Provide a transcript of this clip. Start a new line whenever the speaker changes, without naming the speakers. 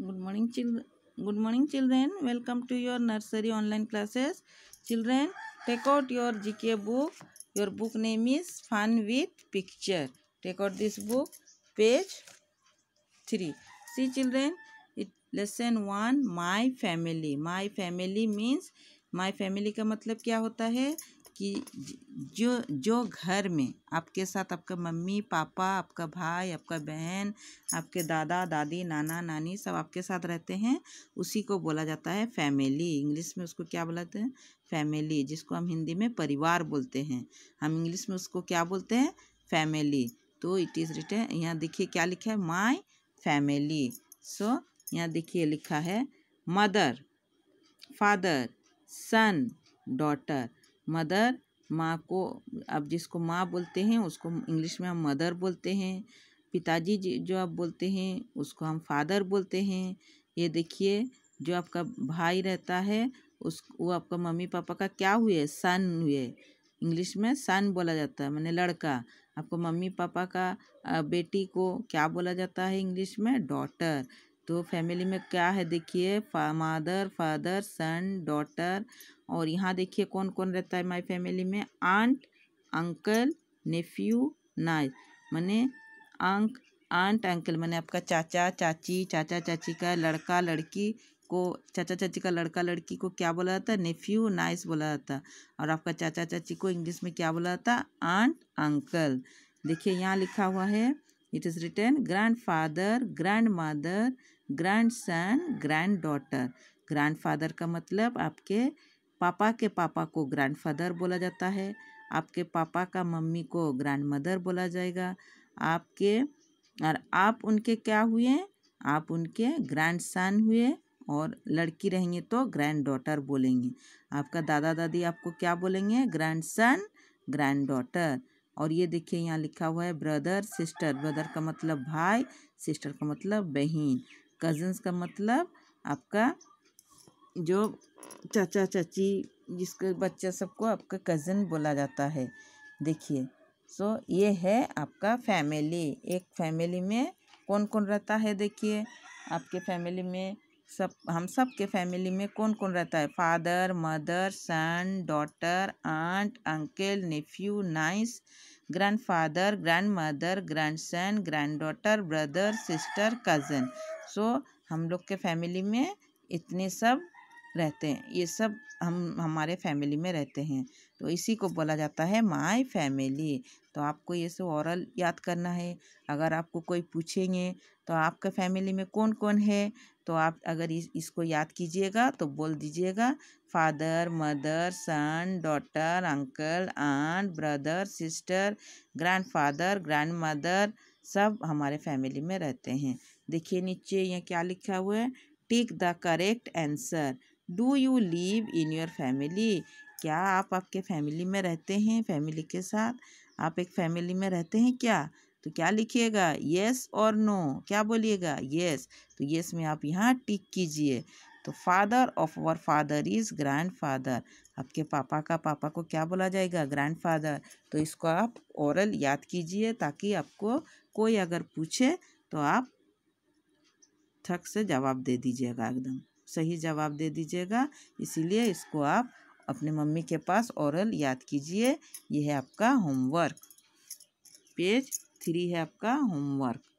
Good morning children. Welcome to your nursery online classes. Children, take out your GK book. Your book name is Fun with Picture. Take out this book, page 3. See children, lesson 1, My Family. My family means, my family का मतलब क्या होता है कि जो घर में आपके साथ आपका मम्मी पापा, आपका भाई, आपका बहन, आपके दादा दादी, नाना नानी सब आपके साथ रहते हैं, उसी को बोला जाता है फैमिली। इंग्लिश में उसको क्या बोलते हैं? फैमिली, जिसको हम हिंदी में परिवार बोलते हैं। हम इंग्लिश में उसको क्या बोलते हैं? फैमिली। तो इट इज़ रिटन, यहाँ देखिए क्या लिखा है, माई फैमिली। सो यहाँ देखिए लिखा है mother, father, son, daughter. Mother माँ को, अब जिसको माँ बोलते हैं उसको इंग्लिश में हम मदर बोलते हैं। पिताजी जो आप बोलते हैं उसको हम फादर बोलते हैं। ये देखिए जो आपका भाई रहता है वो आपका मम्मी पापा का क्या हुए? सन हुए। इंग्लिश में सन बोला जाता है, माने लड़का। आपको मम्मी पापा का बेटी को क्या बोला जाता है इंग्लिश में? डॉटर। तो फैमिली में क्या है देखिए, मदर, फादर, सन, डॉटर। और यहाँ देखिए कौन कौन रहता है माय फैमिली में? Aunt, uncle, nephew, niece. माने आंट अंकल माने आपका चाचा चाची, चाचा चाची का लड़का लड़की को, चाचा चाची का लड़का लड़की को क्या बोला जाता है? नेफ्यू, नाइस बोला जाता। और आपका चाचा चाची को इंग्लिश में क्या बोला जाता? Aunt, uncle. देखिए यहाँ लिखा हुआ है, it is written grandfather, grandmother, grandson, granddaughter. Grandfather का मतलब आपके पापा के पापा को ग्रैंड फादर बोला जाता है। आपके पापा का मम्मी को ग्रैंड मदर बोला जाएगा। और आप उनके क्या हुए? आप उनके ग्रैंड सन हुए। और लड़की रहेंगे तो ग्रैंड डॉटर बोलेंगे। आपका दादा दादी आपको क्या बोलेंगे? Grandson, granddaughter. और ये देखिए यहाँ लिखा हुआ है ब्रदर, सिस्टर। ब्रदर का मतलब भाई, सिस्टर का मतलब बहन। कज़न्स का मतलब आपका जो चाचा चाची, जिसके बच्चे सबको आपका कज़न बोला जाता है। देखिए, सो ये है आपका फैमिली। एक फैमिली में कौन कौन रहता है? देखिए आपके फैमिली में हम सब के फैमिली में कौन कौन रहता है? Father, mother, son, daughter, aunt, uncle, nephew, niece, grandfather, grandmother, grandson, granddaughter, brother, sister, cousin. So हम लोग के फैमिली में इतने सब रहते हैं। ये सब हम हमारे फैमिली में रहते हैं, तो इसी को बोला जाता है माय फैमिली। तो आपको ये सब ओरल याद करना है। अगर आपको कोई पूछेंगे तो आपका फैमिली में कौन कौन है, तो आप अगर इसको याद कीजिएगा तो बोल दीजिएगा father, mother, son, daughter, uncle, aunt, brother, sister, grandfather, grandmother, सब हमारे फैमिली में रहते हैं। देखिए नीचे यहाँ क्या लिखा हुआ है, tick the correct answer. Do you live in your family? क्या आप आपके फैमिली में रहते हैं? फैमिली के साथ आप एक फैमिली में रहते हैं क्या? तो क्या लिखिएगा? येस और नो। क्या बोलिएगा? येस। तो येस में आप यहाँ टिक कीजिए। तो father of our father is grandfather. आपके पापा का पापा को क्या बोला जाएगा? ग्रैंडफादर। तो इसको आप ओरल याद कीजिए, ताकि आपको कोई अगर पूछे तो आप ठक से जवाब दे दीजिएगा, एकदम सही जवाब दे दीजिएगा। इसीलिए इसको आप अपने मम्मी के पास ओरल याद कीजिए। ये है आपका होमवर्क, पेज 3 है आपका होमवर्क।